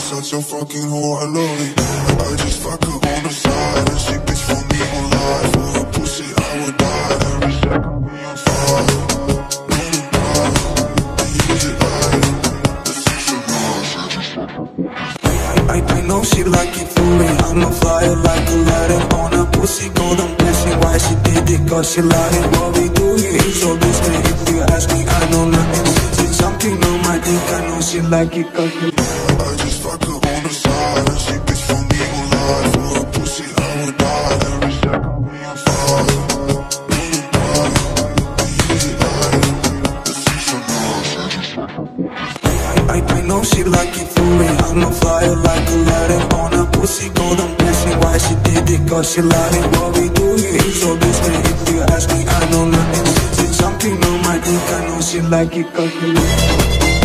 such a fucking whore, I love it. I just fuck her on the side, and she bitch for me on life. For her pussy, I would die every second we on fire. I know she like it for me. I'ma fly her like a ladder on her pussy, golden pussy. Why she did it? Cause she like it. What we do here is so distant. If you ask me, I know nothing. It's something on my dick. I know she like it cause she I just fuck her on the side, and she bitch for me on life. For her pussy, I would die every second we on fire. I know she like it for me. I'ma fly her like a ladder on her pussy, golden pussy. Why she did it? Cause she like it. What we do here is so distant. If you ask me, I know nothing. It's something on my dick. I know she like it cause she like it.